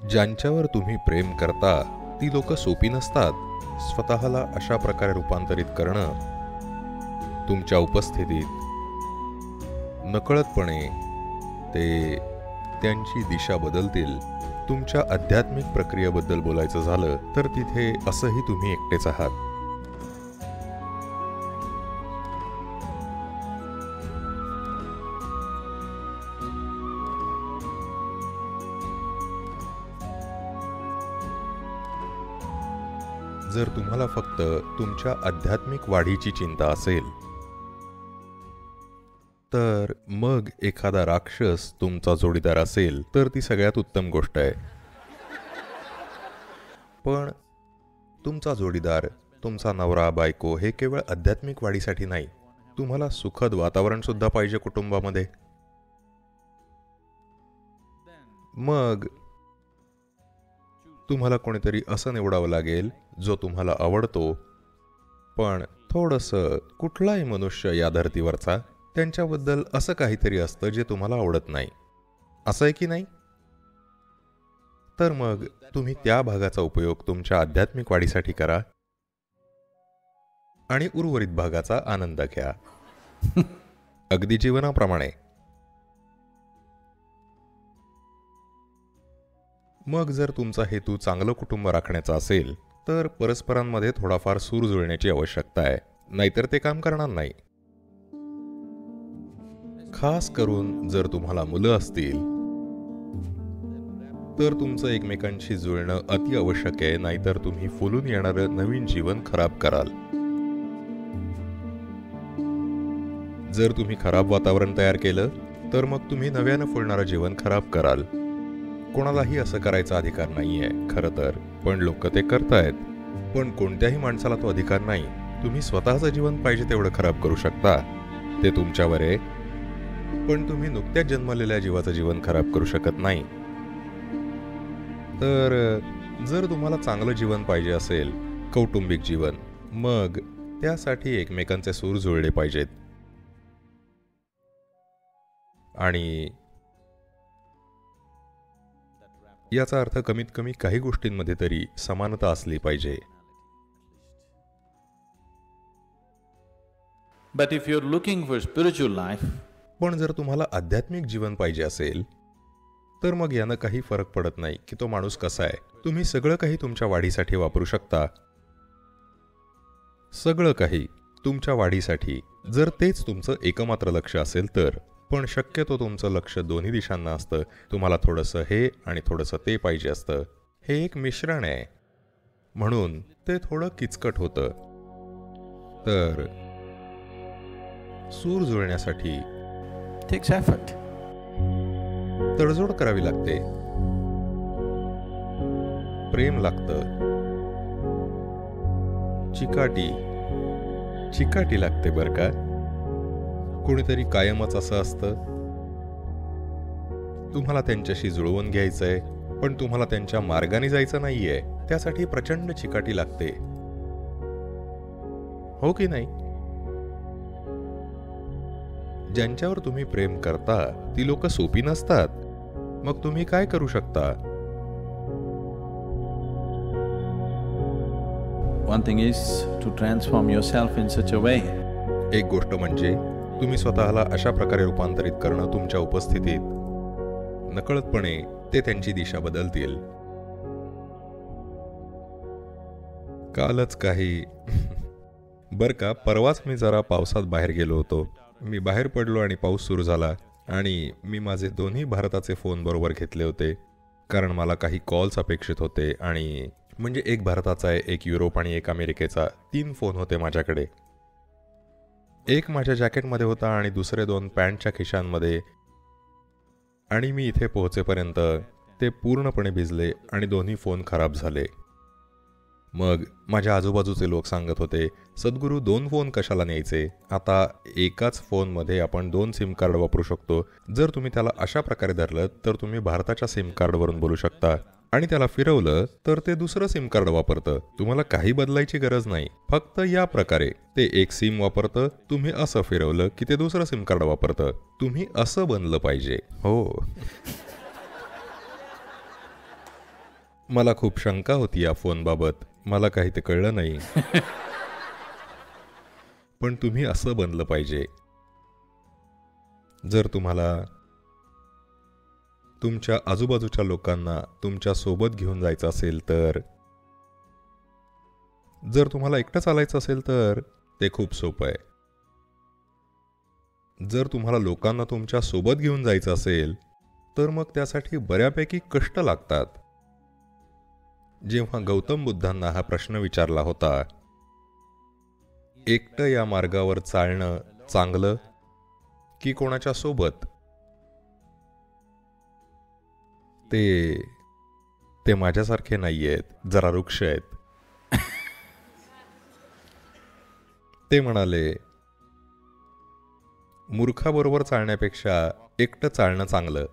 ज्यांच्यावर तुम्ही प्रेम करता ती लोक सोपी नसतात. स्वतःला अशा प्रकारे रूपांतरित करणं, तुमच्या उपस्थितीत नकळतपणे ते त्यांची दिशा बदलतील. तुमच्या आध्यात्मिक प्रक्रियेबद्दल बोलायचं झालं तर तिथे असंही तुम्ही एकटेच आहात. जर तुम्हाला फक्त तुमच्या आध्यात्मिक वाढीची चिंता असेल तर मग एखादा राक्षस तुमचा जोडीदार असेल तर ती सगळ्यात उत्तम गोष्ट आहे. पण तुमचा जोडीदार, तुमचा नवरा बायको हे केवळ आध्यात्मिक वाढीसाठी नाही, तुम्हाला सुखद वातावरण सुद्धा पाहिजे कुटुंबामध्ये. मग तुम्हाला कोणीतरी असं निवडावं लागेल जो तुम्हाला आवडतो, पण थोडंसं कुठलाही मनुष्य या धर्तीवरचा त्यांच्याबद्दल असं काहीतरी असतं जे तुम्हाला आवडत नाही. असं आहे की नाही? तर मग तुम्ही त्या भागाचा उपयोग तुमच्या आध्यात्मिक वाढीसाठी करा आणि उर्वरित भागाचा आनंद घ्या. अगदी जीवनाप्रमाणे. मग जर तुमचा हेतू चांगलं कुटुंब राखण्याचा असेल तर परस्परांमध्ये थोडाफार सूर जुळण्याची आवश्यकता आहे, नाहीतर ते काम करणार नाही. खास करून जर तुम्हाला मुलं असतील तर तुमचं एकमेकांशी जुळणं अति आवश्यक आहे, नाहीतर तुम्ही फुलून येणारं नवीन जीवन खराब कराल. जर तुम्ही खराब वातावरण तयार केलं तर मग तुम्ही नव्यानं फुलणारं जीवन खराब कराल. कोणालाही असं करायचा अधिकार नाहीये खरं तर, पण लोक ते करतायत. पण कोणत्याही माणसाला तो अधिकार नाही. तुम्ही स्वतःचं जीवन पाहिजे तेवढं खराब करू शकता, ते तुमच्यावर आहे. पण तुम्ही नुकत्याच जन्मलेल्या जीवाचं जीवन खराब करू शकत नाही. तर जर तुम्हाला चांगलं जीवन पाहिजे असेल, कौटुंबिक जीवन, मग त्यासाठी एकमेकांचे सूर जुळले पाहिजेत. आणि याचा अर्थ कमीत कमी काही गोष्टींमध्ये तरी समानता असली पाहिजे. But if you're looking for spiritual life, पण जर तुम्हाला आध्यात्मिक जीवन पाहिजे असेल तर मग यानं काही फरक पडत नाही की तो माणूस कसा आहे. तुम्ही सगळं काही तुमच्या वाढीसाठी वापरू शकता. सगळं काही तुमच्या वाढीसाठी, जर तेच तुमचं एकमात्र लक्ष असेल तर. पण शक्यतो तुमचं लक्ष दोन्ही दिशांना असतं. तुम्हाला थोडंसं हे आणि थोडंसं ते पाहिजे असतं. हे एक मिश्रण आहे, म्हणून ते थोडं किचकट होतं. तर सूर जुळण्यासाठी takes effort. तडजोड करावी लागते, प्रेम लागतं, चिकाटी लागते बरं का. कोणीतरी कायमच असं असतं. तुम्हाला त्यांच्याशी जुळवून घ्यायचंय, पण तुम्हाला त्यांच्या मार्गाने जायचं नाहीये. त्यासाठी प्रचंड चिकाटी लागते, हो की नाही? ज्यांच्यावर तुम्ही प्रेम करता ती लोक सोपी नसतात. मग तुम्ही काय करू शकता? One thing is to transform yourself in such a way. एक गोष्ट म्हणजे तुम्ही स्वतःला अशा प्रकारे रूपांतरित करणं तुमच्या उपस्थितीत नकळतपणे ते त्यांची दिशा बदलतील. कालच काही बरं का, परवाच मी जरा पावसात बाहेर गेलो होतो. मी बाहेर पडलो आणि पाऊस सुरू झाला आणि मी माझे दोन्ही भारताचे फोन बरोबर घेतले होते, कारण मला काही कॉल्स अपेक्षित होते. आणि म्हणजे एक भारताचा आहे, एक युरोप आणि एक अमेरिकेचा. 3 फोन होते माझ्याकडे. एक माझ्या जॅकेटमध्ये होता आणि दुसरे 2 पॅन्टच्या खिशांमध्ये. आणि मी इथे पोहोचेपर्यंत ते पूर्णपणे भिजले आणि दोन्ही फोन खराब झाले. मग माझ्या आजूबाजूचे लोक सांगत होते, सद्गुरू 2 फोन कशाला न्यायचे? आता एकाच फोनमध्ये आपण 2 सिम कार्ड वापरू शकतो. जर तुम्ही त्याला अशा प्रकारे धरलं तर तुम्ही भारताच्या सिम कार्डवरून बोलू शकता, आणि त्याला फिरवलं तर ते दुसरं सिम कार्ड वापरतं. तुम्हाला काही बदलायची गरज नाही. फक्त या प्रकारे ते एक सिम वापरतं, तुम्ही असं फिरवलं की ते दुसरं सिम कार्ड वापरतं. तुम्ही असं बनलं पाहिजे. हो. मला खूप शंका होती या फोनबाबत. मला काही ते कळलं नाही. पण तुम्ही असं बनलं पाहिजे. जर तुम्हाला तुमच्या आजूबाजूच्या लोकांना तुमच्या सोबत घेऊन जायचं असेल तर, जर तुम्हाला एकटं चालायचं असेल तर ते खूप सोपं आहे. जर तुम्हाला लोकांना तुमच्या सोबत घेऊन जायचं असेल तर मग त्यासाठी बऱ्यापैकी कष्ट लागतात. जेव्हा गौतम बुद्धांना हा प्रश्न विचारला होता, एकटं या मार्गावर चालणं चांगलं की कोणाच्या सोबत, ते माझ्यासारखे नाहीयेत, जरा वृक्ष आहेत. ते म्हणाले, मूर्खाबरोबर चालण्यापेक्षा एकटं चालणं चांगलं.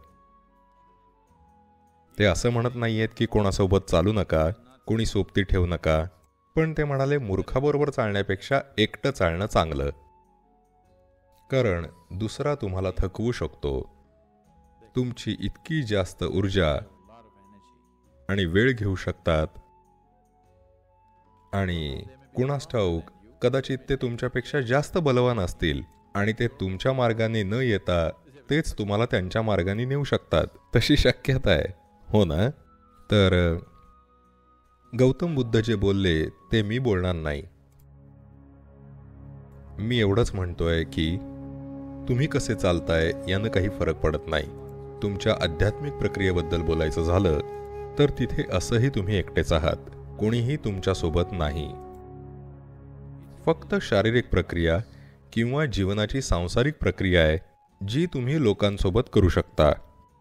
ते असं म्हणत नाहीयेत की कोणासोबत चालू नका, कोणी सोबती ठेवू नका, पण ते म्हणाले मूर्खाबरोबर चालण्यापेक्षा एकटं चालणं चांगलं. कारण दुसरा तुम्हाला थकवू शकतो. तुमची इतकी जास्त ऊर्जा आणि वेळ घेऊ शकतात, आणि कुणास ठाऊक कदाचित ते तुमच्यापेक्षा जास्त बलवान असतील आणि ते तुमच्या मार्गाने न येता तेच तुम्हाला त्यांच्या मार्गाने नेऊ शकतात. तशी शक्यता आहे, हो ना? तर गौतम बुद्ध जे बोलले ते मी बोलणार नाही. मी एवढंच म्हणतोय की तुम्ही कसे चालताय यानं काही फरक पडत नाही. तुमच्या आध्यात्मिक प्रक्रियेबद्दल बोलायचं झालं तर तिथे असंही तुम्ही एकटेच आहात, कोणीही तुमच्यासोबत नाही. फक्त शारीरिक प्रक्रिया किंवा जीवनाची सांसारिक प्रक्रिया आहे जी तुम्ही लोकांसोबत करू शकता.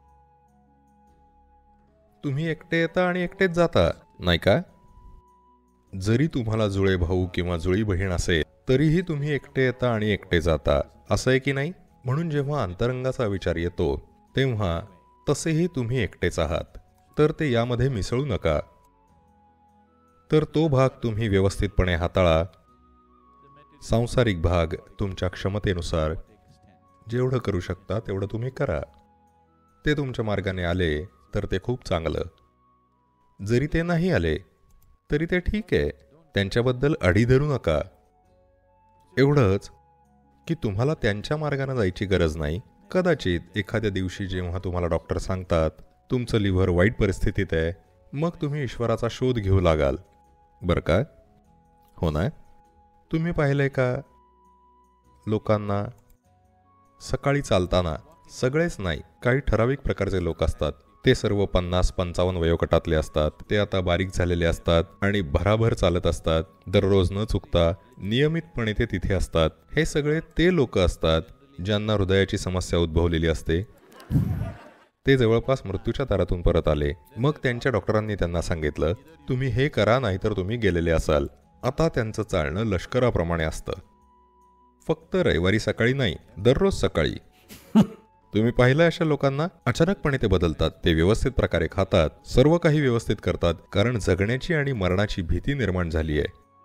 तुम्ही एकटे येता आणि एकटेच जाता, नाही का? जरी तुम्हाला जुळे भाऊ किंवा जुळी बहीण असेल तरीही तुम्ही एकटे येता आणि एकटे जाता, असं आहे की नाही? म्हणून जेव्हा अंतरंगाचा विचार येतो तेव्हा तसेही तुम्ही एकटेच आहात, तर ते यामध्ये मिसळू नका. तर तो भाग तुम्ही व्यवस्थितपणे हाताळा. सांसारिक भाग तुमच्या क्षमतेनुसार जेवढं करू शकता तेवढं तुम्ही करा. ते तुमच्या मार्गाने आले तर ते खूप चांगलं. जरी ते नाही आले तरी ते ठीक आहे, त्यांच्याबद्दल अढी धरू नका. एवढंच की तुम्हाला त्यांच्या मार्गाने जायची गरज नाही. कदाचित एखाद्या दिवशी जेव्हा तुम्हाला डॉक्टर सांगतात तुमचं लिव्हर वाईट परिस्थितीत आहे, मग तुम्ही ईश्वराचा शोध घेऊ लागाल, बरं का? हो ना? तुम्ही पाहिलंय का लोकांना सकाळी चालताना, सगळेच नाही, काही ठराविक प्रकारचे लोक असतात, ते सर्व 50-55 वयोगटातले असतात. ते आता बारीक झालेले असतात आणि भराभर चालत असतात. दररोज न चुकता नियमितपणे ते तिथे असतात. हे सगळे ते लोक असतात ज्यांना हृदयाची समस्या उद्भवलेली असते. ते जवळपास मृत्यूच्या दारातून परत आले. मग त्यांच्या डॉक्टरांनी त्यांना सांगितलं, तुम्ही हे करा नाहीतर तुम्ही गेलेले असाल. आता त्यांचं चालणं लष्कराप्रमाणे असतं. फक्त रविवारी सकाळी नाही, दररोज सकाळी. तुम्ही पाहिलं अशा लोकांना? अचानकपणे ते बदलतात. ते व्यवस्थित प्रकारे खातात, सर्व काही व्यवस्थित करतात, कारण जगण्याची आणि मरणाची भीती निर्माण झाली आहे.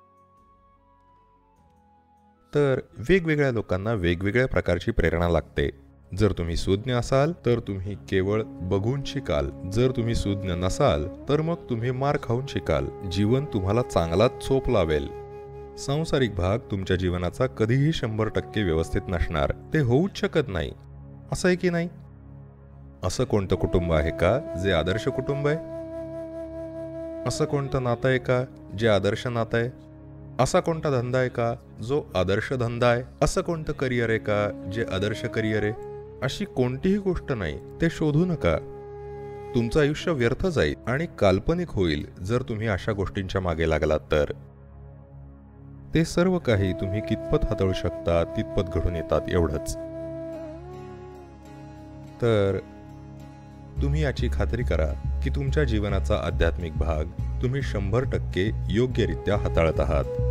तर वेगवेगळ्या लोकांना वेगवेगळ्या प्रकारची प्रेरणा लागते. जर तुम्ही सुज्ञ असाल तर तुम्ही केवळ बघून शिकाल. जर तुम्ही सुज्ञ नसाल तर मग तुम्ही मार खाऊन शिकाल. जीवन तुम्हाला चांगलाच चोप लावेल. सांसारिक भाग तुमच्या जीवनाचा कधीही 100% व्यवस्थित नसणार. ते होऊच शकत नाही, असं आहे की नाही? असं कोणतं कुटुंब आहे का जे आदर्श कुटुंब आहे? असं कोणतं नातं आहे का जे आदर्श नातं आहे? असा कोणता धंदा आहे का जो आदर्श धंदा आहे? असं कोणतं करिअर आहे का जे आदर्श करिअर आहे? अशी कोणतीही गोष्ट नाही. ते शोधू नका. तुमचं आयुष्य व्यर्थ जाईल आणि काल्पनिक होईल जर तुम्ही अशा गोष्टींच्या मागे लागलात तर. ते सर्व काही तुम्ही कितपत हाताळू शकता तितपत घडून येतात, एवढंच. तर तुम्ही याची खात्री करा की तुमच्या जीवनाचा आध्यात्मिक भाग तुम्ही 100% योग्यरित्या हाताळत आहात.